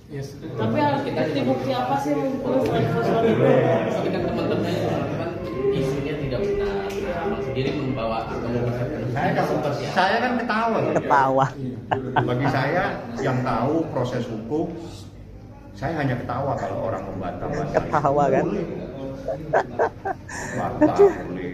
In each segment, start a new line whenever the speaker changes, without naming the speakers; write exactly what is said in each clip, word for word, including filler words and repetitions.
Yes.
Tapi bukti-bukti apa sih yang selain foto itu?
Tapi kan teman-teman kan isunya tidak benar. Abang sendiri membawa atau memperhatikan.
Saya kan, saya kan ketawa.
Ketawa.
Bagi saya yang tahu proses hukum, saya hanya ketawa kalau orang membantah.
Ketawa kan?
Bantah boleh.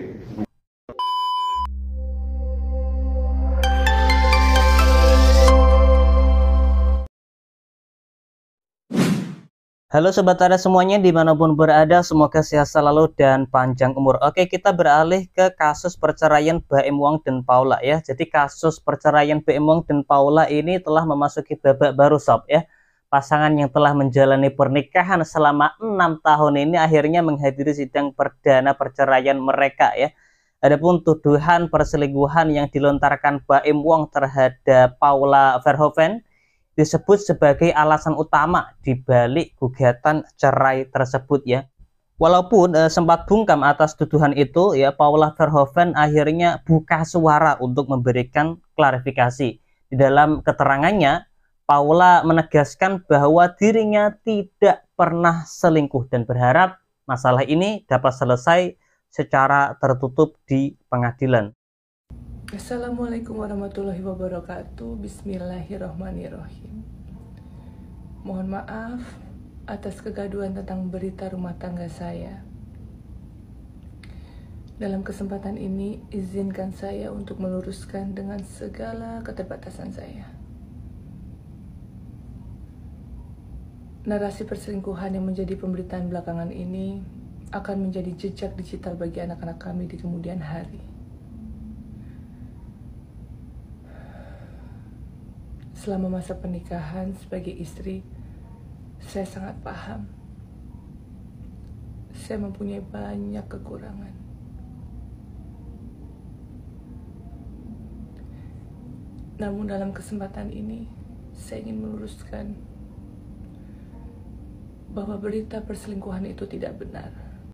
Halo Sobat Ada semuanya dimanapun berada, semoga sehat selalu dan panjang umur. Oke, kita beralih ke kasus perceraian Baim Wong dan Paula ya. Jadi kasus perceraian Baim Wong dan Paula ini telah memasuki babak baru sob ya. Pasangan yang telah menjalani pernikahan selama enam tahun ini akhirnya menghadiri sidang perdana perceraian mereka ya. Adapun tuduhan perselingkuhan yang dilontarkan Baim Wong terhadap Paula Verhoeven disebut sebagai alasan utama di balik gugatan cerai tersebut ya. Walaupun eh, sempat bungkam atas tuduhan itu ya, Paula Verhoeven akhirnya buka suara untuk memberikan klarifikasi. Di dalam keterangannya, Paula menegaskan bahwa dirinya tidak pernah selingkuh dan berharap masalah ini dapat selesai secara tertutup di pengadilan.
Assalamualaikum warahmatullahi wabarakatuh. Bismillahirrahmanirrahim. Mohon maaf atas kegaduhan tentang berita rumah tangga saya. Dalam kesempatan ini, izinkan saya untuk meluruskan dengan segala keterbatasan saya. Narasi perselingkuhan yang menjadi pemberitaan belakangan ini akan menjadi jejak digital bagi anak-anak kami di kemudian hari. Selama masa pernikahan sebagai istri, saya sangat paham. Saya mempunyai banyak kekurangan. Namun dalam kesempatan ini, saya ingin meluruskan bahwa berita perselingkuhan itu tidak benar.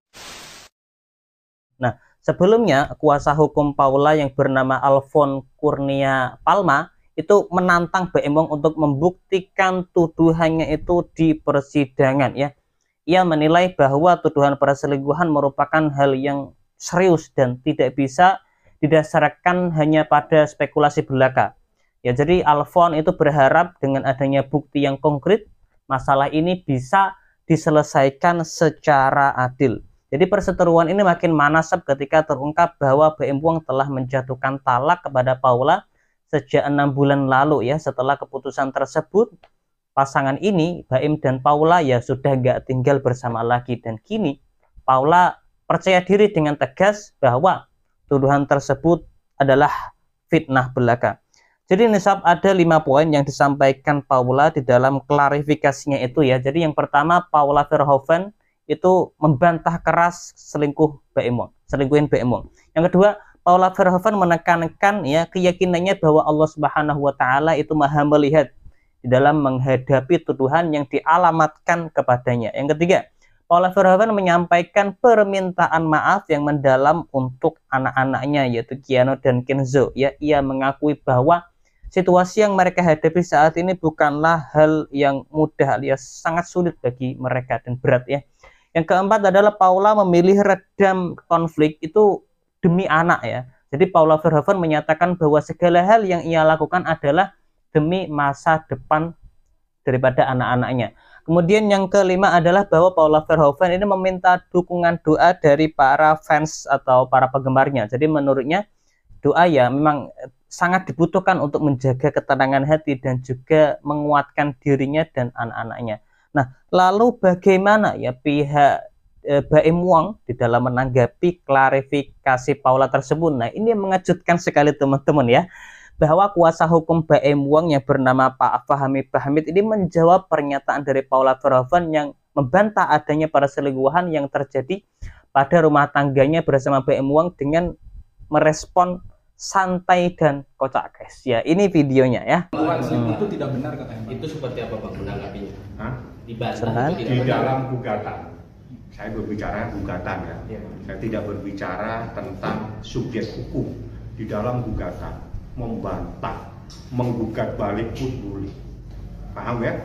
Nah, sebelumnya kuasa hukum Paula yang bernama Alfon Kurnia Palma itu menantang Baim Wong untuk membuktikan tuduhannya itu di persidangan ya. Ia menilai bahwa tuduhan perselingkuhan merupakan hal yang serius dan tidak bisa didasarkan hanya pada spekulasi belaka. Ya, jadi Alfon itu berharap dengan adanya bukti yang konkret, masalah ini bisa diselesaikan secara adil. Jadi perseteruan ini makin manasab ketika terungkap bahwa Baim Wong telah menjatuhkan talak kepada Paula sejak enam bulan lalu ya. Setelah keputusan tersebut, pasangan ini Baim dan Paula ya sudah gak tinggal bersama lagi, dan kini Paula percaya diri dengan tegas bahwa tuduhan tersebut adalah fitnah belaka. Jadi nisab ada lima poin yang disampaikan Paula di dalam klarifikasinya itu ya. Jadi yang pertama, Paula Verhoeven itu membantah keras selingkuh Baim Wong, selingkuhin Baim Wong. Yang kedua, Paula Verhoeven menekankan ya keyakinannya bahwa Allah Subhanahu wa taala itu Maha melihat di dalam menghadapi tuduhan yang dialamatkan kepadanya. Yang ketiga, Paula Verhoeven menyampaikan permintaan maaf yang mendalam untuk anak-anaknya yaitu Keanu dan Kenzo ya. Ia mengakui bahwa situasi yang mereka hadapi saat ini bukanlah hal yang mudah alias sangat sulit bagi mereka dan berat ya. Yang keempat adalah Paula memilih redam konflik itu demi anak ya. Jadi Paula Verhoeven menyatakan bahwa segala hal yang ia lakukan adalah demi masa depan daripada anak-anaknya. Kemudian yang kelima adalah bahwa Paula Verhoeven ini meminta dukungan doa dari para fans atau para penggemarnya. Jadi menurutnya doa ya memang sangat dibutuhkan untuk menjaga ketenangan hati dan juga menguatkan dirinya dan anak-anaknya. Nah, lalu bagaimana ya pihak Baim Wong di dalam menanggapi klarifikasi Paula tersebut? Nah, ini mengejutkan sekali teman-teman ya, bahwa kuasa hukum Baim Wong yang bernama Pak Fahmi Bahmid ini menjawab pernyataan dari Paula Verhoeven yang membantah adanya perselingkuhan yang terjadi pada rumah tangganya bersama Baim Wong dengan merespon santai dan kocak guys ya. Ini videonya ya.
Hmm. Itu tidak benar katanya.
Itu seperti apa Bang menanggapinya?
Hah?
Dibantah
Di dalam gugatan. Saya berbicara gugatan ya. ya. Saya tidak berbicara tentang subjek hukum. Di dalam gugatan membantah, menggugat balik pun boleh. Paham ya?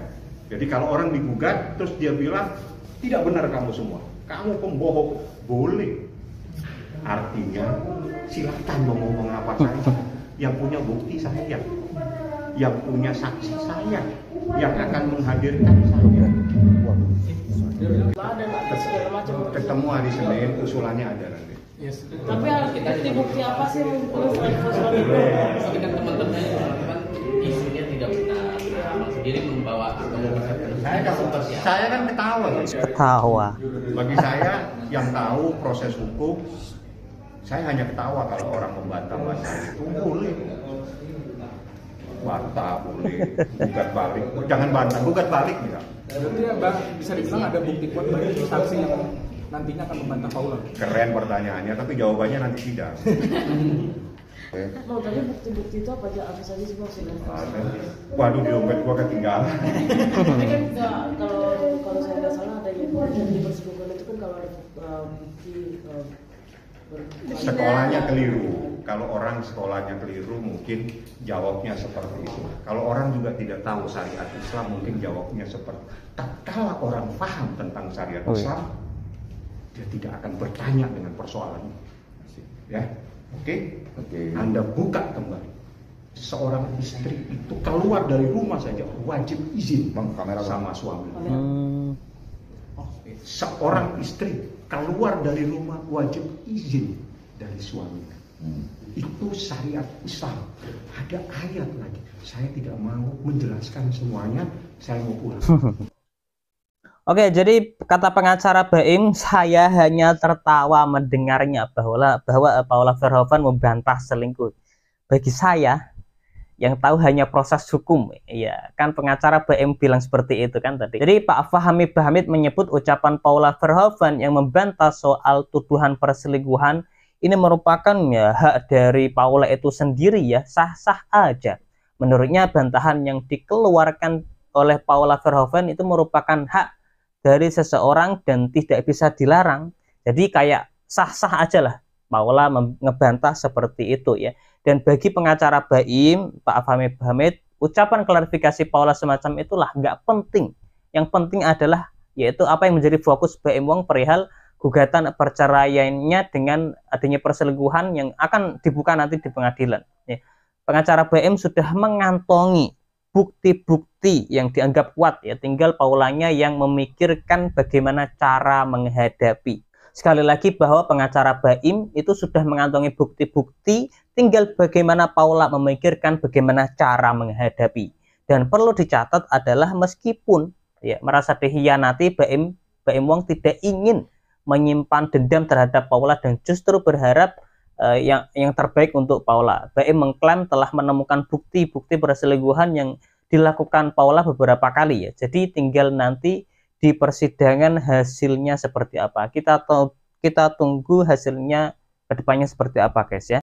Jadi kalau orang digugat terus dia bilang tidak benar kamu semua, kamu pembohong, boleh. Artinya silakan mau ngomong apa saja, yang punya bukti saya, yang punya saksi saya, yang akan menghadirkan saya.
Ada nggak segala macam.
Ketemu hari Senin, usulannya ada nanti.
Yes.
Tapi bukti-bukti apa sih yang perlu selain usulan itu?
Tapi kan teman-teman kan isunya tidak benar, abang sendiri membawa atau mempersiapkan.
Saya kan, saya kan ketawa.
Ketawa.
Bagi saya yang tahu proses hukum, saya hanya ketawa kalau orang membantah-bantah itu boleh. Bantah boleh, gugat balik. Jangan bantah, gugat balik ya.
Berarti ya Bang, bisa dibilang ada bukti kuat bagi saksi yang nantinya akan membantah Paula.
Keren pertanyaannya, tapi jawabannya nanti tidak.
Mau tapi bukti-bukti itu apa aja apa saja sih maksudnya?
Ada. Waduh, di dompet gua ketinggalan.
Tapi kan nggak, kalau kalau saya nggak salah ada yang di persetujuan itu kan kalau ada uh, bukti uh, ber-
Sekolahnya keliru. Kalau orang sekolahnya keliru mungkin jawabnya seperti itu. Kalau orang juga tidak tahu syariat Islam mungkin jawabnya seperti tatkala orang paham tentang syariat
Oh, iya.
Islam, dia tidak akan bertanya dengan persoalan ini. Ya, oke? Oke. Anda buka kembali. Seorang istri itu keluar dari rumah saja wajib izin Bang, kamera sama suami.
Hmm.
Seorang istri keluar dari rumah wajib izin dari suaminya. Hmm. Itu syariat Islam. Ada ayat lagi. Saya tidak mau menjelaskan semuanya. Saya mau pulang.
Oke, jadi kata pengacara Baim, saya hanya tertawa mendengarnya bahwa bahwa Paula Verhoeven membantah selingkuh. Bagi saya yang tahu hanya proses hukum, ya kan pengacara Baim bilang seperti itu kan tadi. Jadi Pak Fahmi Bahamid menyebut ucapan Paula Verhoeven yang membantah soal tuduhan perselingkuhan ini merupakan ya hak dari Paula itu sendiri ya, sah-sah aja. Menurutnya bantahan yang dikeluarkan oleh Paula Verhoeven itu merupakan hak dari seseorang dan tidak bisa dilarang. Jadi kayak sah-sah aja lah Paula ngebantah seperti itu ya. Dan bagi pengacara Baim, Pak Fahmi Bahamid, ucapan klarifikasi Paula semacam itulah nggak penting. Yang penting adalah yaitu apa yang menjadi fokus Baim Wong perihal gugatan perceraiannya dengan adanya perselingkuhan yang akan dibuka nanti di pengadilan. Ya. Pengacara Baim sudah mengantongi bukti-bukti yang dianggap kuat ya, tinggal Paulanya yang memikirkan bagaimana cara menghadapi. Sekali lagi bahwa pengacara Baim itu sudah mengantongi bukti-bukti, tinggal bagaimana Paula memikirkan bagaimana cara menghadapi. Dan perlu dicatat adalah meskipun ya merasa dikhianati, Baim Baim Wong tidak ingin menyimpan dendam terhadap Paula dan justru berharap uh, yang yang terbaik untuk Paula. Baim mengklaim telah menemukan bukti-bukti perselingkuhan yang dilakukan Paula beberapa kali ya. Jadi tinggal nanti di persidangan hasilnya seperti apa. Kita kita tunggu hasilnya kedepannya seperti apa guys ya.